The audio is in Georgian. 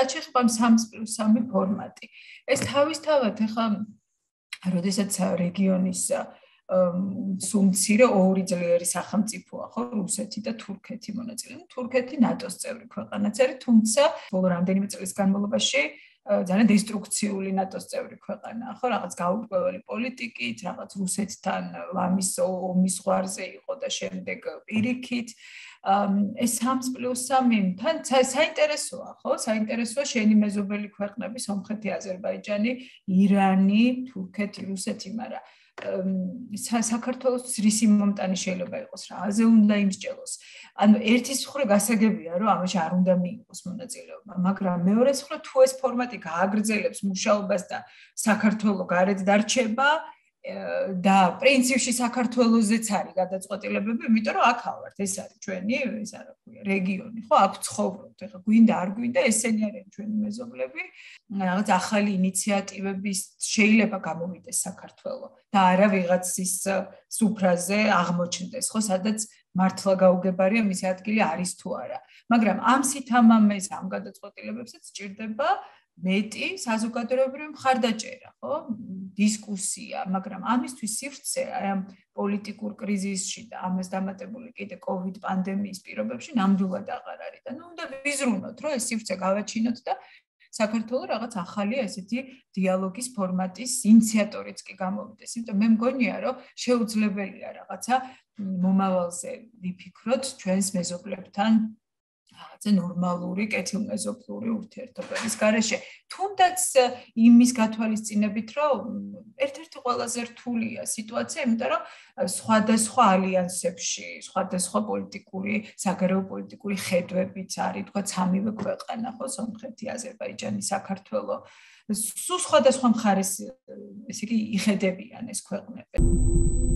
რაც შეხვდა 3+3 ფორმატი. ეს თავისთავად ეხლა როდესაც რეგიონის სუმცირე ორი ძლიერი სახელმწიფოა, ხო, რუსეთი და თურქეთი მონაწილეობენ. თურქეთი ნატოს წევრი ქვეყანაც არის, თუმცა ბოლო რამდენიმე წლის განმავლობაში ძალიან დესტრუქციული ნატოს წევრი ქვეყანაა, ხო, რაღაც გაურკვეველი პოლიტიკით, რაღაც რუსეთთან ლამის ომის ზღვარზე იყო და შემდეგ პირიქით. ეს 3+3-თან საინტერესოა, ხო? საინტერესოა შენი მეზობელი ქვეყნები, სომხეთი, აზერბაიჯანი, ირანი, თურქეთი, რუსეთი, მაგრამ საქართველოს რისი მომტანი შეიძლება იყოს რა, აზე უნდა იმსჯელოს. ანუ ერთის მხრივ გასაგებია, რომ ამაში არ უნდა მიიღოს მონაწილეობა, მაგრამ მეორეს მხრივ თუ ეს ფორმატი გააგრძელებს მუშაობას და საქართველოს გარეთ დარჩება და პრინციპში საქართველოსზეც არის გადაწყვეტილებები, იმიტომ რომ აქ ავართ, ეს არის ჩვენი, ეს არა ქვია, რეგიონი, ხო, აქ ცხოვრობთ. ეხლა გვინდა არ გვინდა, ესენი არიან ჩვენი მეზობლები. რაღაც ახალი ინიციატივების შეიძლება გამოვიდეს საქართველოს და არა ვიღაცის სუფრაზე აღმოჩნდეს, ხო, სადაც მართლა გაუგებარია მისი ადგილი არის თუ არა. მაგრამ ამ სითამამეს, ამ გადაწყვეტილებებსაც სჭირდება მეტი საზოგადოებრივი მხარდაჭერა, ხო? დისკუსია, მაგრამ ამისთვის სივრცე აი ამ პოლიტიკურ კრიზისში და ამას დამატებული კიდე COVID პანდემიის პირობებში ნამდვილად აღარ არის და უნდა ვიზრუნოთ, რომ ეს სივრცე გავაჩინოთ და საქართველოს რაღაც ახალი ესეთი დიალოგის ფორმატის ინიციატორიც კი გამოვიდეს. იმიტომ მე მგონია, რომ შეუძლებელია რაღაცა მომავალზე ვიფიქროთ ჩვენს მეზობლებთან რაღაცა ნორმალური, კეთილმეზობლური ურთიერთობების გარეშე. თუნდაც იმის გათვალისწინებით, რომ ერთ-ერთი ყველაზე რთულია სიტუაცია, იმიტომ რომ სხვადასხვა ალიანსებში, სხვადასხვა პოლიტიკური, საგარეო პოლიტიკური ხედვებიც არის, თქვა სამივე ქვეყანა, ხო, სომხეთი, აზერბაიჯანი, საქართველო. სულ სხვადასხვა მხარეს, ესე იგი, იხედებიან ეს ქვეყნები.